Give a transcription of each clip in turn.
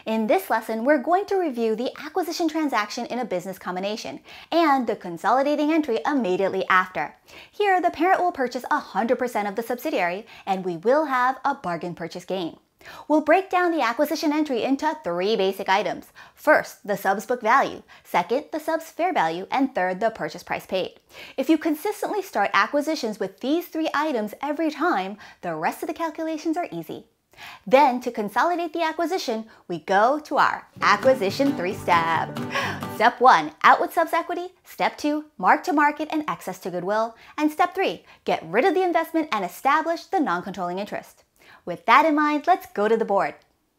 In this lesson, we're going to review the acquisition transaction in a business combination and the consolidating entry immediately after. Here, the parent will purchase 100% of the subsidiary and we will have a bargain purchase gain. We'll break down the acquisition entry into 3 basic items. First, the sub's book value. Second, the sub's fair value. And third, the purchase price paid. If you consistently start acquisitions with these 3 items every time, the rest of the calculations are easy. Then, to consolidate the acquisition, we go to our acquisition 3 steps. Step 1, out with subs equity. Step 2, mark to market and excess to goodwill. And step 3, get rid of the investment and establish the non-controlling interest. With that in mind, let's go to the board.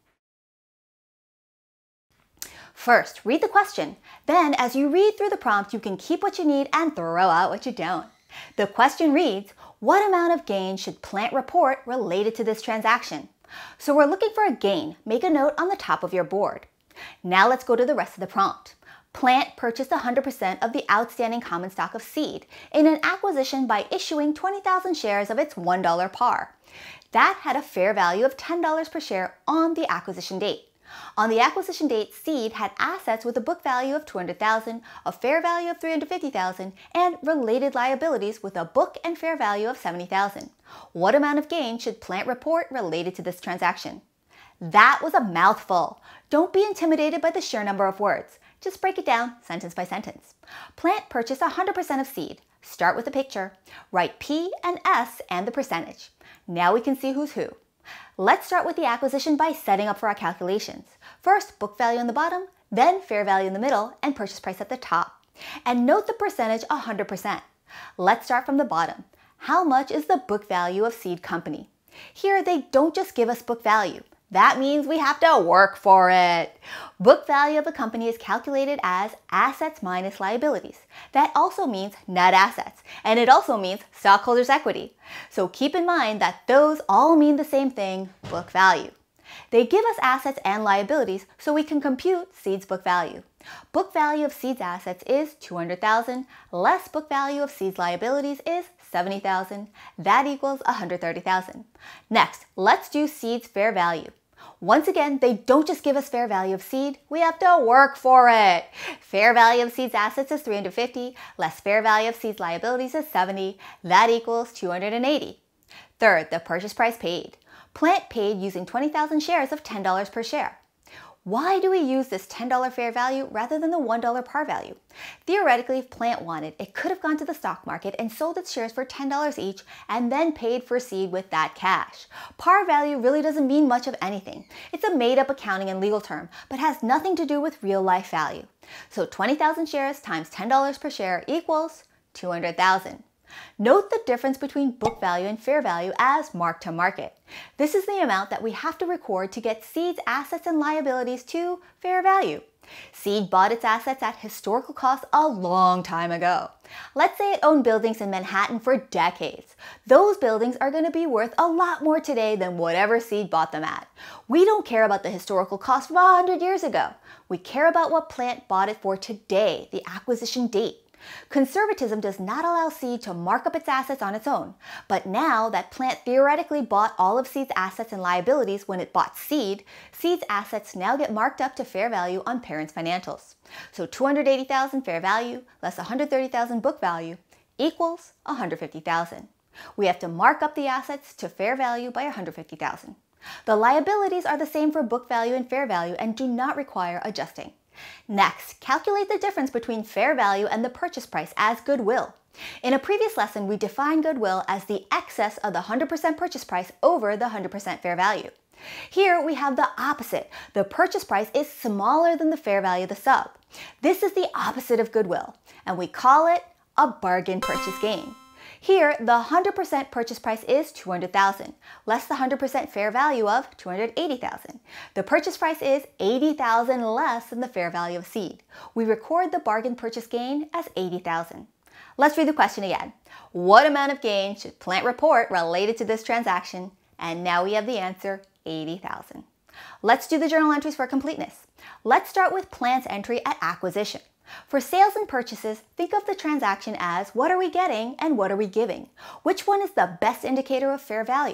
First, read the question. Then, as you read through the prompt, you can keep what you need and throw out what you don't. The question reads, what amount of gain should plant report related to this transaction? So we're looking for a gain. Make a note on the top of your board. Now let's go to the rest of the prompt. Plant purchased 100% of the outstanding common stock of Seed in an acquisition by issuing 20,000 shares of its $1 par. That had a fair value of $10 per share on the acquisition date. On the acquisition date, Seed had assets with a book value of $200,000, a fair value of $350,000, and related liabilities with a book and fair value of $70,000. What amount of gain should Plant report related to this transaction? That was a mouthful. Don't be intimidated by the sheer number of words. Just break it down sentence by sentence. Plant purchased 100% of Seed. Start with a picture. Write P and S and the percentage. Now we can see who's who. Let's start with the acquisition by setting up for our calculations. First, book value on the bottom, then fair value in the middle, and purchase price at the top. And note the percentage 100%. Let's start from the bottom. How much is the book value of Seed Company? Here, they don't just give us book value. That means we have to work for it. Book value of a company is calculated as assets minus liabilities. That also means net assets, and it also means stockholders' equity. So keep in mind that those all mean the same thing, book value. They give us assets and liabilities so we can compute Seed's book value. Book value of Seed's assets is $200,000, less book value of Seed's liabilities is $70,000. That equals $130,000. Next, let's do Seed's fair value. Once again, they don't just give us fair value of Seed, we have to work for it. Fair value of Seed's assets is $350, less fair value of Seed's liabilities is $70. That equals $280. Third, the purchase price paid. Plant paid using 20,000 shares of $10 per share. Why do we use this $10 fair value rather than the $1 par value? Theoretically, if Plant wanted, it could have gone to the stock market and sold its shares for $10 each and then paid for Seed with that cash. Par value really doesn't mean much of anything. It's a made-up accounting and legal term, but has nothing to do with real-life value. So 20,000 shares times $10 per share equals $200,000. Note the difference between book value and fair value as mark to market. This is the amount that we have to record to get Seed's assets and liabilities to fair value. Seed bought its assets at historical cost a long time ago. Let's say it owned buildings in Manhattan for decades. Those buildings are going to be worth a lot more today than whatever Seed bought them at. We don't care about the historical cost of 100 years ago. We care about what Plant bought it for today, the acquisition date. Conservatism does not allow Seed to mark up its assets on its own, but now that Plant theoretically bought all of Seed's assets and liabilities when it bought Seed, Seed's assets now get marked up to fair value on parent's financials. So $280,000 fair value less $130,000 book value equals $150,000. We have to mark up the assets to fair value by $150,000. The liabilities are the same for book value and fair value and do not require adjusting. Next, calculate the difference between fair value and the purchase price as goodwill. In a previous lesson, we defined goodwill as the excess of the 100% purchase price over the 100% fair value. Here we have the opposite. The purchase price is smaller than the fair value of the sub. This is the opposite of goodwill, and we call it a bargain purchase gain. Here, the 100% purchase price is $200,000, less the 100% fair value of $280,000. The purchase price is $80,000 less than the fair value of Seed. We record the bargain purchase gain as $80,000. Let's read the question again. What amount of gain should Plant report related to this transaction? And now we have the answer, $80,000. Let's do the journal entries for completeness. Let's start with Plant's entry at acquisition. For sales and purchases, think of the transaction as what are we getting and what are we giving? Which one is the best indicator of fair value?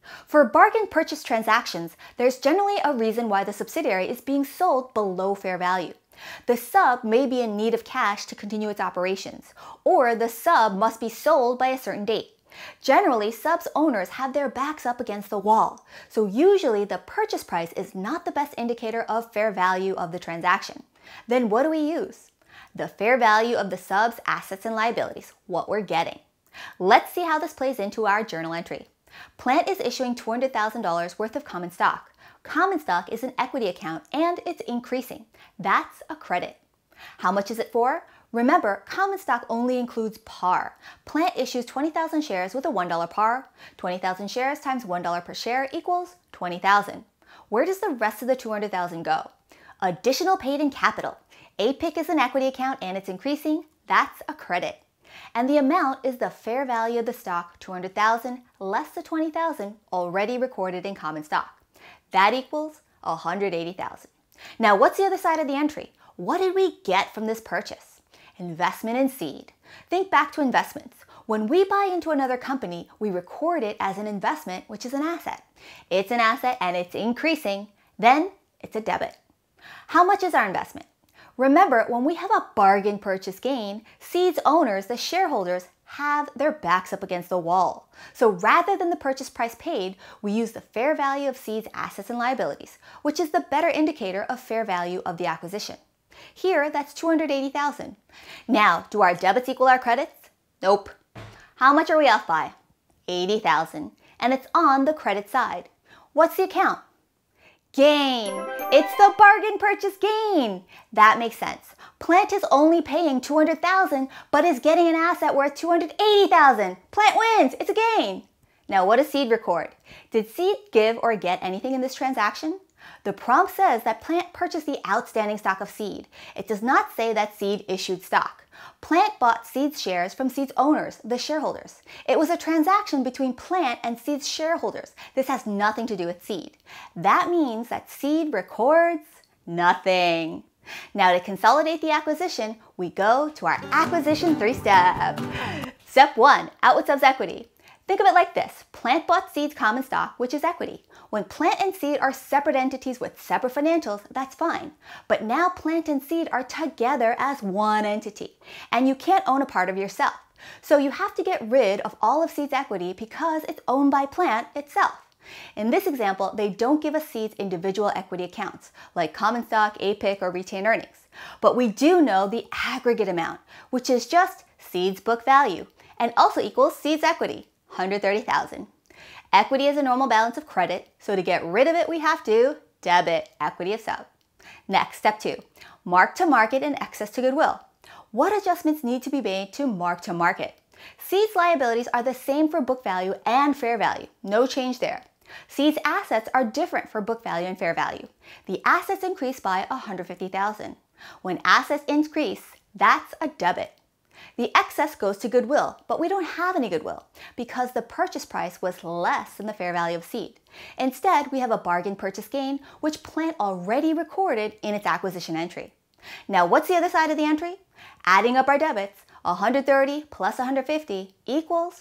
For bargain purchase transactions, there's generally a reason why the subsidiary is being sold below fair value. The sub may be in need of cash to continue its operations, or the sub must be sold by a certain date. Generally, subs owners have their backs up against the wall, so usually the purchase price is not the best indicator of fair value of the transaction. Then what do we use? The fair value of the sub's assets and liabilities, what we're getting. Let's see how this plays into our journal entry. Plant is issuing $200,000 worth of common stock. Common stock is an equity account and it's increasing. That's a credit. How much is it for? Remember, common stock only includes par. Plant issues 20,000 shares with a $1 par. 20,000 shares times $1 per share equals 20,000. Where does the rest of the 200,000 go? Additional paid in capital. AICPA is an equity account and it's increasing. That's a credit. And the amount is the fair value of the stock, 200,000 less the 20,000 already recorded in common stock. That equals 180,000. Now, what's the other side of the entry? What did we get from this purchase? Investment in seed. Think back to investments. When we buy into another company, we record it as an investment, which is an asset. It's an asset and it's increasing. Then it's a debit. How much is our investment? Remember, when we have a bargain purchase gain, seed's owners, the shareholders, have their backs up against the wall. So rather than the purchase price paid, we use the fair value of seed's assets and liabilities, which is the better indicator of fair value of the acquisition. Here, that's 280,000. Now, do our debits equal our credits? Nope. How much are we off by? 80,000. And it's on the credit side. What's the account? Gain. It's the bargain purchase gain. That makes sense. Plant is only paying 200,000, but is getting an asset worth 280,000. Plant wins. It's a gain. Now, what does seed record? Did seed give or get anything in this transaction? The prompt says that Plant purchased the outstanding stock of seed. It does not say that seed issued stock. Plant bought seed's shares from seed's owners, the shareholders. It was a transaction between Plant and seed's shareholders. This has nothing to do with seed. That means that seed records nothing. Now, to consolidate the acquisition, we go to our acquisition 3-step. Step 1, out with subs equity. Think of it like this. Plant bought seed's common stock, which is equity. When Plant and seed are separate entities with separate financials, that's fine. But now Plant and seed are together as one entity, and you can't own a part of yourself. So you have to get rid of all of seed's equity because it's owned by Plant itself. In this example, they don't give us seed's individual equity accounts, like common stock, AICPA, or retained earnings. But we do know the aggregate amount, which is just seed's book value, and also equals seed's equity, 130,000. Equity is a normal balance of credit, so to get rid of it, we have to debit equity of sub. Next, step 2, mark to market in excess to goodwill. What adjustments need to be made to mark to market? Seed's liabilities are the same for book value and fair value. No change there. Seed's assets are different for book value and fair value. The assets increase by 150,000. When assets increase, that's a debit. The excess goes to goodwill, but we don't have any goodwill because the purchase price was less than the fair value of seed. Instead, we have a bargain purchase gain, which Plant already recorded in its acquisition entry. Now, what's the other side of the entry? Adding up our debits, 130 plus 150 equals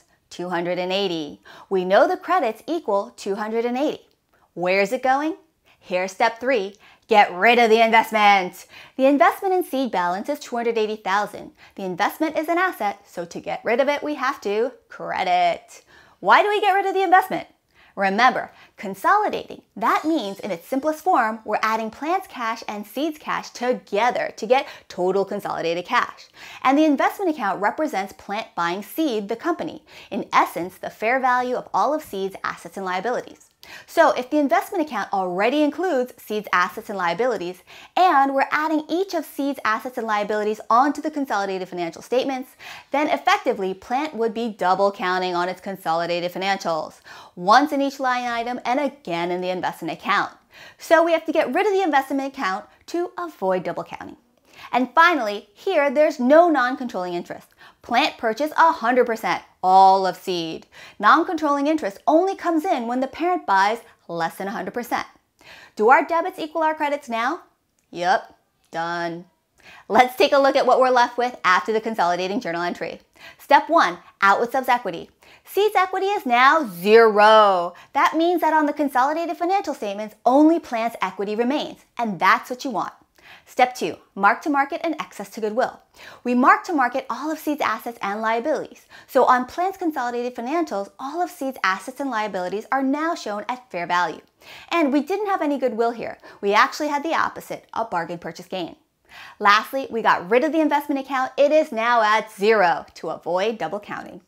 280. We know the credits equal 280. Where's it going? Here's step 3. Get rid of the investment. The investment in seed balance is 280,000. The investment is an asset, so to get rid of it, we have to credit. Why do we get rid of the investment? Remember, consolidating, that means in its simplest form, we're adding Plant's cash and seed's cash together to get total consolidated cash. And the investment account represents Plant buying seed, the company. In essence, the fair value of all of seed's assets and liabilities. So if the investment account already includes seed's assets and liabilities, and we're adding each of seed's assets and liabilities onto the consolidated financial statements, then effectively Plant would be double counting on its consolidated financials, once in each line item and again in the investment account. So we have to get rid of the investment account to avoid double counting. And finally, here there's no non-controlling interest. Plant purchased 100%, all of seed. Non-controlling interest only comes in when the parent buys less than 100%. Do our debits equal our credits now? Yep, done. Let's take a look at what we're left with after the consolidating journal entry. Step 1, out with subs equity. Seed's equity is now 0. That means that on the consolidated financial statements, only Plant's equity remains, and that's what you want. Step 2, mark to market and excess to goodwill. We mark to market all of Seed's assets and liabilities. So on Plant's consolidated financials, all of Seed's assets and liabilities are now shown at fair value. And we didn't have any goodwill here. We actually had the opposite, a bargain purchase gain. Lastly, we got rid of the investment account. It is now at 0 to avoid double counting.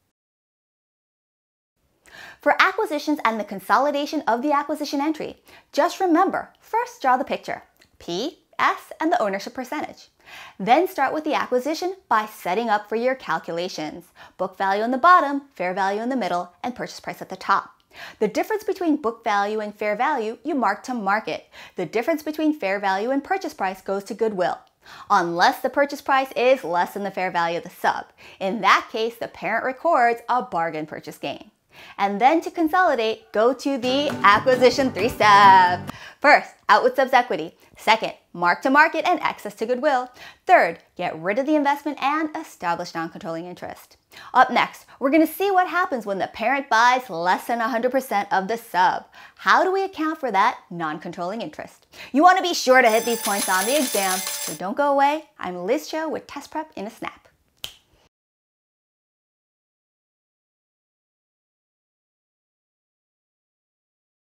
For acquisitions and the consolidation of the acquisition entry, just remember, first draw the picture, P, S, and the ownership percentage. Then start with the acquisition by setting up for your calculations. Book value on the bottom, fair value in the middle, and purchase price at the top. The difference between book value and fair value, you mark to market. The difference between fair value and purchase price goes to goodwill, unless the purchase price is less than the fair value of the sub. In that case, the parent records a bargain purchase gain. And then to consolidate, go to the acquisition 3-step. First, out with subs equity. Second, mark to market and excess to goodwill. Third, get rid of the investment and establish non-controlling interest. Up next, we're going to see what happens when the parent buys less than 100% of the sub. How do we account for that non-controlling interest? You want to be sure to hit these points on the exam, so don't go away. I'm Liz Cho with Test Prep in a Snap.